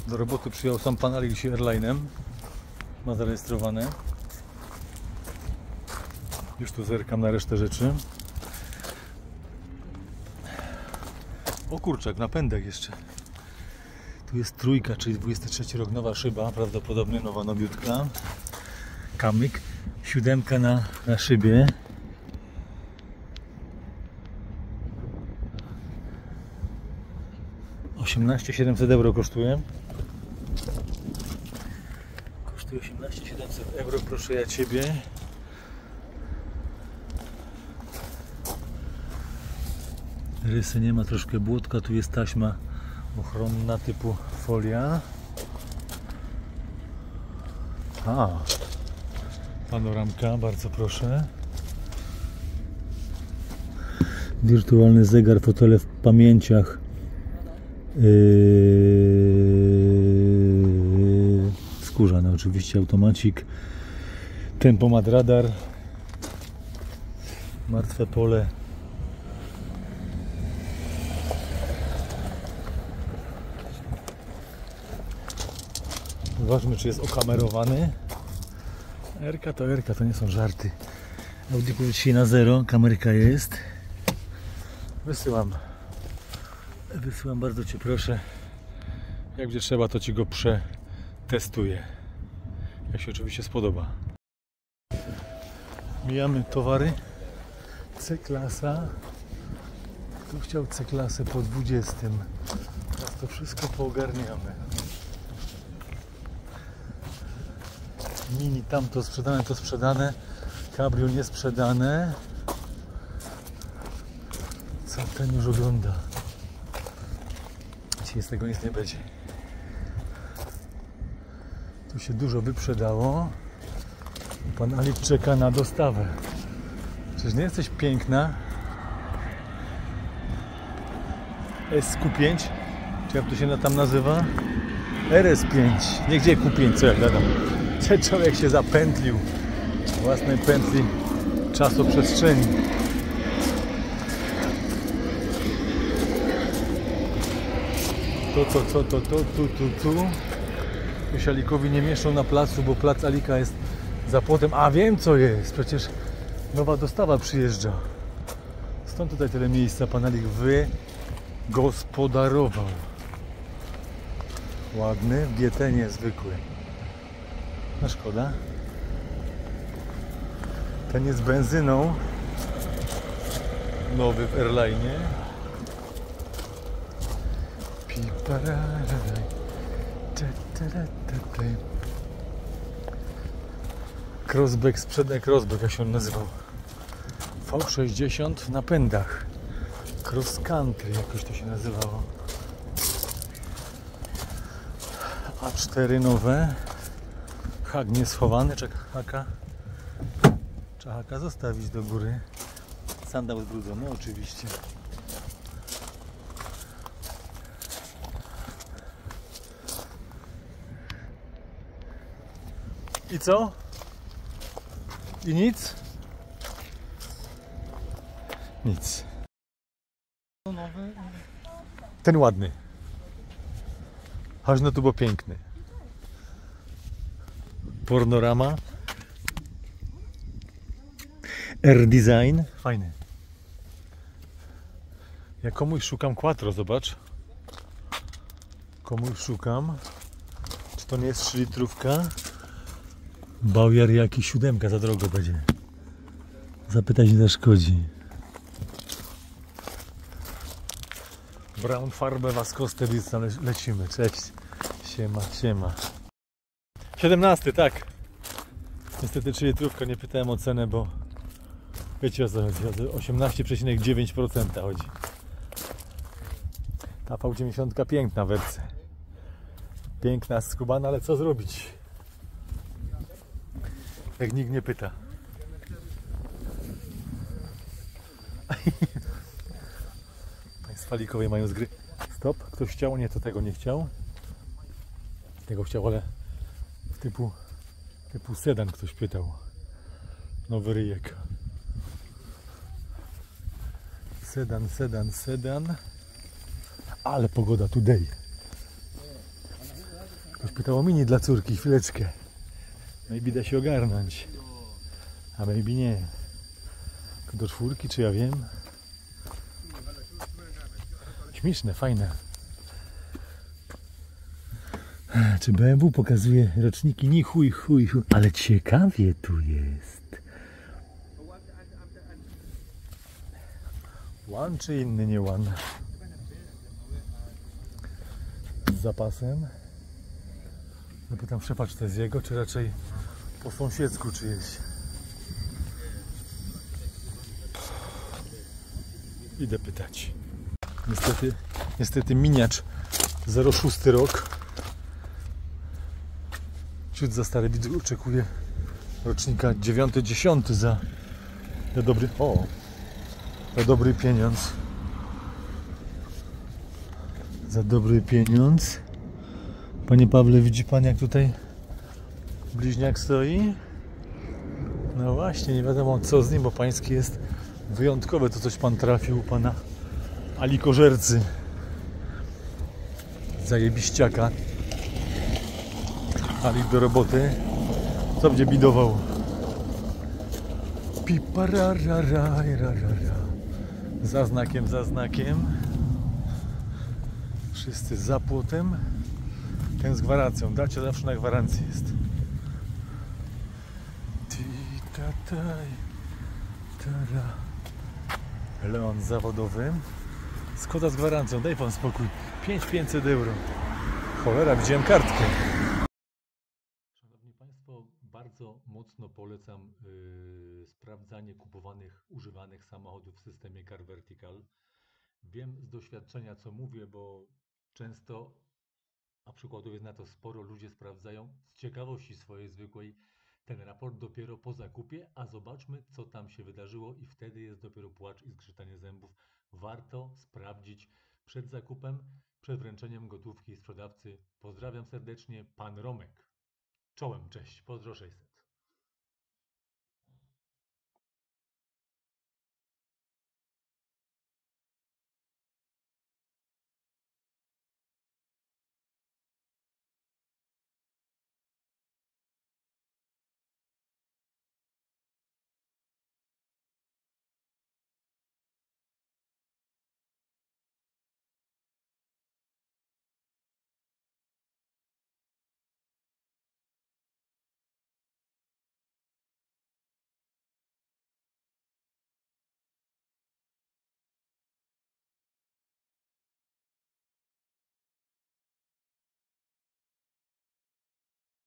Do roboty przyjął sam pan Alik dzisiaj Airline'em. Ma zarejestrowane. Już tu zerkam na resztę rzeczy. O kurczak, napędek jeszcze. Tu jest trójka, czyli 23 rok, nowa szyba, prawdopodobnie nowa, nowiutka. Kamyk. 7 na szybie. €18,700 kosztuje. Kosztuje 18,700 euro, proszę ja Ciebie. Rysy nie ma, troszkę błotka, tu jest taśma ochronna typu folia. Panoramka, bardzo proszę. Wirtualny zegar, fotele w pamięciach. Skórzany oczywiście, automacik. Tempomat, radar. Martwe pole. Zobaczmy, czy jest okamerowany. R-ka, to nie są żarty. Audiku dzisiaj na 0, kamerka jest. Wysyłam, bardzo Cię proszę. Jak będzie trzeba, to Ci go przetestuję. Jak się oczywiście spodoba. Mijamy towary. C-klasa. Kto chciał C-klasę po 20? Teraz to wszystko poogarniamy. Mini tamto sprzedane, to sprzedane. Cabrio nie sprzedane. Co ten już ogląda? Dzisiaj z tego nic nie będzie. Tu się dużo wyprzedało. Pan Alik czeka na dostawę. Czyż nie jesteś piękna? SQ5, czy jak to się tam nazywa? RS5, nie gdzie Q5, co ja gadam. Człowiek się zapętlił w własnej pętli czasoprzestrzeni. Tu się Alikowi nie mieszczą na placu, bo plac Alika jest za płotem. A wiem co jest, przecież nowa dostawa przyjeżdża. Stąd tutaj tyle miejsca pan Alik wygospodarował. Ładny, w GT niezwykły. No szkoda. Ten jest benzyną. Nowy w Airline'ie. Crossback, sprzedaj crossback, jak się on nazywał. V60 w napędach. Cross country, jakoś to się nazywało. A4 nowe. Hak nie schowany, trzeba haka zostawić do góry. Sandał zbrudzony oczywiście. I co? I nic? Nic. Ten ładny. Aż no to był piękny. Pornorama. R-Design. Fajny. Ja komuś szukam Quattro, zobacz. Komuś szukam. Czy to nie jest 3 litrówka? Bauer jaki 7 za drogo będzie. Zapytać nie zaszkodzi. Brown farbę Vascoste lecimy. Cześć. Siema. 17, tak. Niestety 3 litrówka, nie pytałem o cenę, bo wiecie o co chodzi. 18,9% chodzi. Ta V90 piękna wersja. Piękna, skubana, ale co zrobić? Jak nikt nie pyta. Państwa Likowej mają z gry. Stop, ktoś chciał, nie, to tego nie chciał. Tego chciał, ale typu sedan ktoś pytał. Nowy ryjek. Sedan. Ale pogoda today. Ktoś pytał o mini dla córki, chwileczkę. Maybe da się ogarnąć. A maybe nie. Tylko do 4, czy ja wiem? Śmieszne, fajne. Czy BMW pokazuje roczniki? Nie chuj. Ale ciekawie tu jest. One czy inny nie one? Z zapasem. Zapytam szefa, czy to jest jego, czy raczej po sąsiedzku czyjeś. Idę pytać. Niestety miniacz 06 rok. Ciut za stary, widzę, oczekuję rocznika 9-10 za dobry pieniądz. Za dobry pieniądz. Panie Pawle, widzi pan, jak tutaj bliźniak stoi? No właśnie, nie wiadomo co z nim, bo pański jest wyjątkowe. To coś pan trafił u pana Alikożercy. Zajebiściaka. Alik do roboty. Co będzie bidował? Piparararararara. Za znakiem. Wszyscy za płotem. Ten z gwarancją. Dacie zawsze na gwarancji jest. Leon zawodowy. Skoda z gwarancją. Daj pan spokój. 5500 euro. Cholera, widziałem kartkę. Szanowni Państwo, bardzo mocno polecam sprawdzanie kupowanych, używanych samochodów w systemie Car Vertical. Wiem z doświadczenia, co mówię, bo często, a przykładów jest na to sporo, ludzie sprawdzają z ciekawości swojej zwykłej ten raport dopiero po zakupie, a zobaczmy, co tam się wydarzyło i wtedy jest dopiero płacz i zgrzytanie zębów. Warto sprawdzić przed zakupem, przed wręczeniem gotówki sprzedawcy. Pozdrawiam serdecznie, pan Romek. Czołem, cześć, pozdro 600.